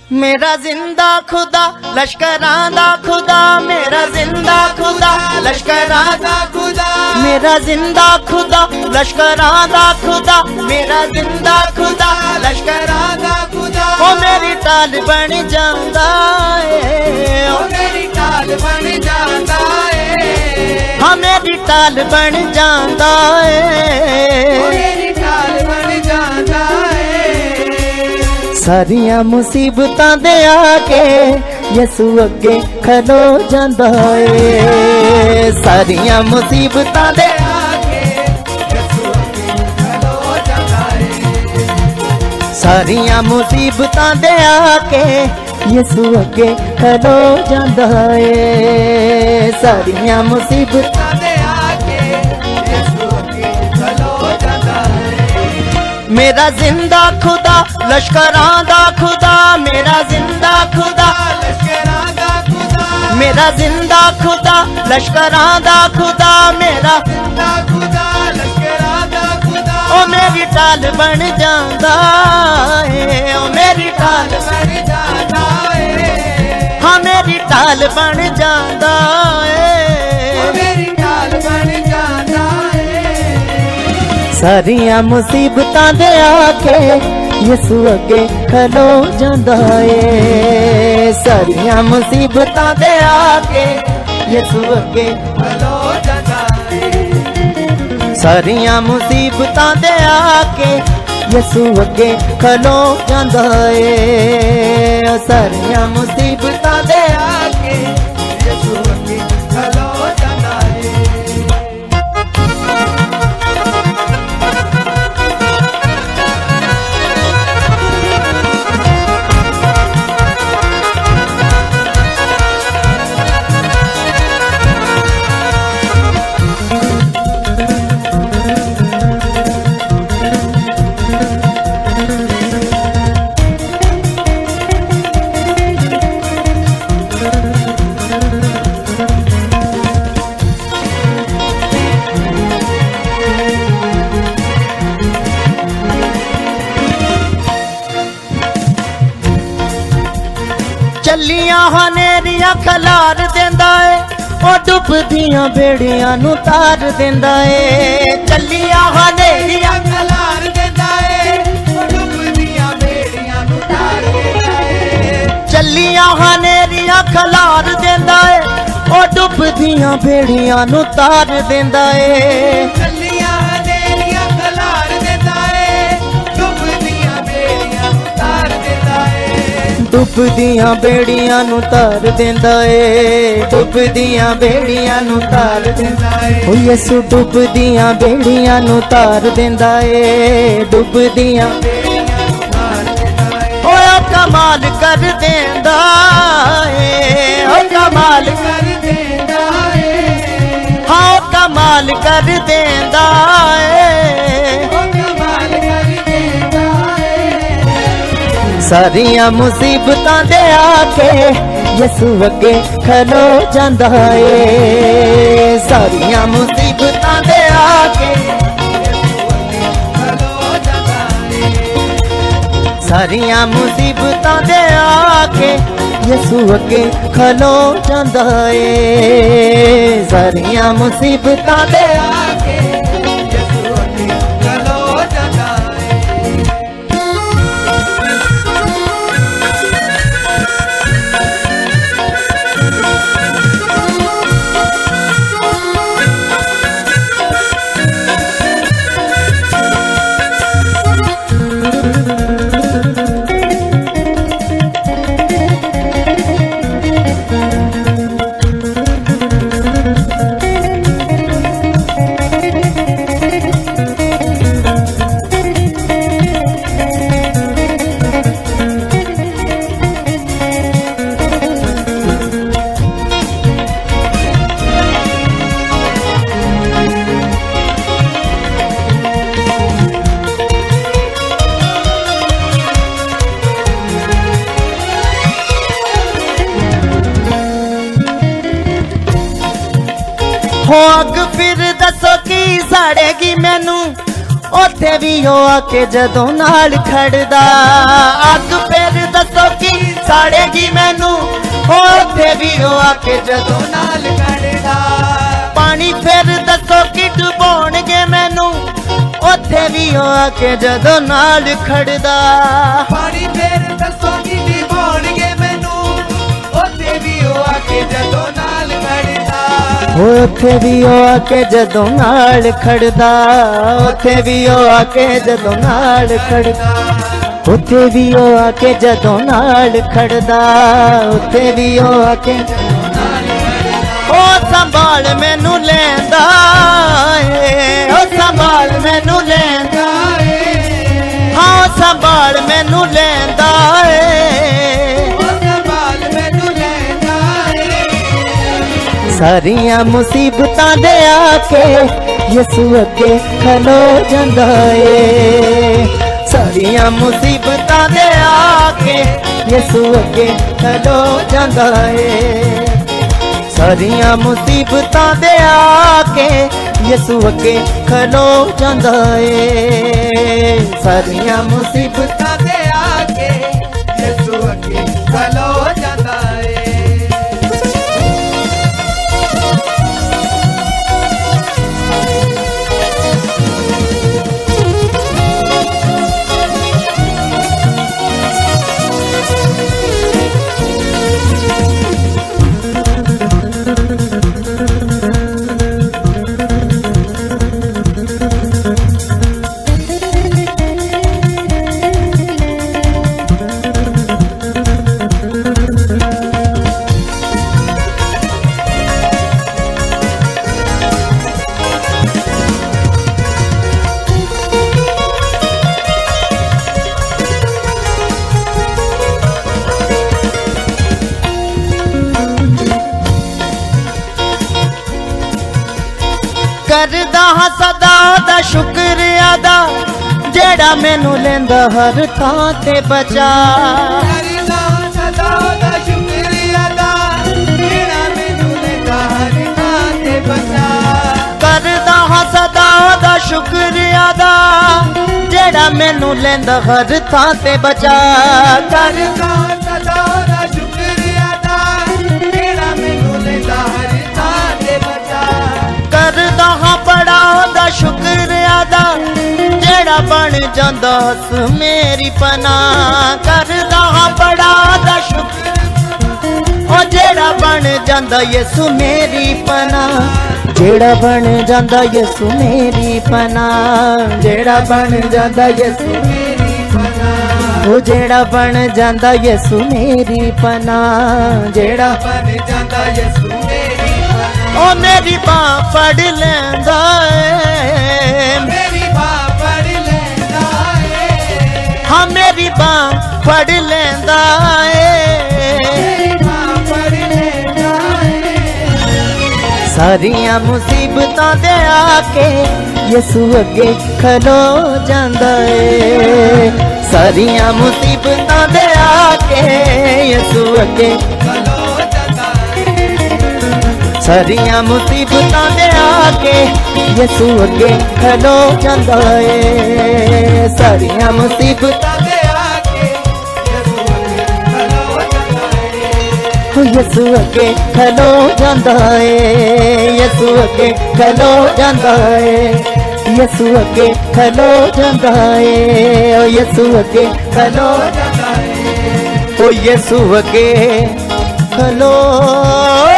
मेरा जिंदा खुदा लश्करां दा खुदा, मेरा जिंदा खुदा लश्करां दा खुदा, मेरा जिंदा खुदा लश्करां दा खुदा, मेरा जिंदा खुदा लश्करां दा खुदा। ओ मेरी टाल बन जांदा ए, ओ मेरी टाल बन जांदा ए, हाँ मेरी टाल बन जांदा ए, ओ मेरी टाल बन जांदा ए। सारियां मुसीबतां दे आके यसू अगे खलो जांदा ए, सारियां मुसीबतां दे आके यसू अगे खलो जांदा ए, सारियां मुसीबतां दे आके यसू अगे खलो जांदा ए, सारियां मुसीबतां दे आके यसू अगे खलो जांदा ए। मेरा जिंदा खुदा लश्करां दा खुदा, मेरा जिंदा खुदा लश्करां दा खुदा, मेरा जिंदा खुदा लश्करां दा खुदा, मेरा जिंदा खुदा लश्करां दा खुदा। ओ मेरी टाल बन जांदा ए, ओ मेरी टाल बन जांदा ए, हाँ मेरी टाल बन जांदा ए, ओ मेरी टाल बन जांदा ए। सारियां मुसीबतां दे आके यसू अगे खलो जांदा ए, सारियां मुसीबतां दे आके यसू अगे खलो जांदा ए, सारियां मुसीबतां दे आके यसू अगे खलो जांदा ए, सारियां मुसीबतां दे आके यसू अगे खलो जांदा ए। चलियां हनेरियां खलार देंदा ए, ओ डुबदियां बेड़ियां नू तार देंदा ए, चलियां हनेरियां खलार देंदा ए, ओ डुबदियां बेड़ियां नू तार देंदा ए, चलियां हनेरियां खलार देंदा ए, ओ डुबदियां बेड़ियां नू तार देंदा ए, चलियां हनेरियां खलार देंदा ए, डुबदियां बेड़ियां नू तार देंदा ए, डुबदियां बेड़ियां नू तार देंदा ए, डुबदियां बेड़ियां नू तार देंदा ए, ओ यसू डुबदियां बेड़ियां नू तार देंदा ए, डुबदियां बेड़ियां नू तार देंदा ए। ओ कमाल कर देंदा ए, ओ कमाल कर देंदा ए, हाँ कमाल कर देंदा ए, ओ कमाल कर देंदा ए। सारियां मुसीबतां दे आके यसू अगे खलो जांदा ए, सारियां मुसीबतां दे आके यसू अगे खलो जांदा ए, सारियां मुसीबतां दे आके यसू अगे खलो जांदा ए, सारियां मुसीबतां दे आके यसू अगे खलो जांदा ए। हो अग फिर दसो की साड़ेगी मैनू, ओथे भी हो आके जदों नाल खड़दा। अग फिर दसो की उत्थे भी ओ आके जदों नाल खड़दा पानी फिर दसो कि डुबोणगे मैनू उत्थे भी ओ आके जदों नाल खड़दा पानी फिर दसो कि डुबोणगे मैनू उत्थे भी ओ आके जदों नाल खड़दा उत्थे भी ओ आके जदों नाल खड़दा उत्थे भी ओ आके जदों नाल खड़दा उत्थे भी ओ आके जदों नाल खड़दा उत्थे भी ओ आके ओ संभाल मैनू लैंदा ओ संभाल मैनू लैंदा हाँ संभाल मैनू लैंदा सारियां मुसीबतां दे आके यसू अगे खलो जांदा ए सारियां मुसीबतां दे आके यसू अगे खलो जांदा ए सारियां मुसीबतां दे आके यसू अगे खलो जांदा ए सारियां मुसीबतां दे आके यसू अगे खलो जांदा ए करदा हाँ सदा दा शुक्र अदा जेड़ा मैनू लेंदा हर थां ते बचा करदा सदा दा शुक्र अदा जेड़ा मैनू लेंदा हर थां ते बचा करदा हाँ सदा दा शुक्र अदा जेड़ा मैनू लेंदा हर थां ते बचा करदा सदा दा शुक्र अदा जेड़ा मैनू लेंदा हर थां ते बचा करदा हाँ बड़ा दा शुक्र अदा जेड़ा बन जांदा हस मेरी पनाह करदा हाँ बड़ा दा शुक्र ओ जेड़ा बन जांदा यसू मेरी पनाह जेड़ा बन जांदा यसू मेरी पनाह जेड़ा बन जांदा यसू मेरी पनाह ओ जेड़ा बन जांदा यसू मेरी पनाह जेड़ा बन जांदा यसू मेरी ओ मेरी बाँ फड़ लैंदा मेरी बाँ फड़ लैंदा हाँ मेरी बाँ फड़ लैंदा सारियां मुसीबतां दे आके यसू अगे खलो जांदा ए सारियां मुसीबतां दे आके यसू अगे सारियां मुसीबतां दे आके यसू अगे खलो जांदा ए सारियां मुसीबतां दे आके यसू अगे खलो जांदा ए यसू अगे खलो जांदा ए यसू अगे खलो जांदा ए यसू अगे खलो जांदा ए ओ यसू अगे खलो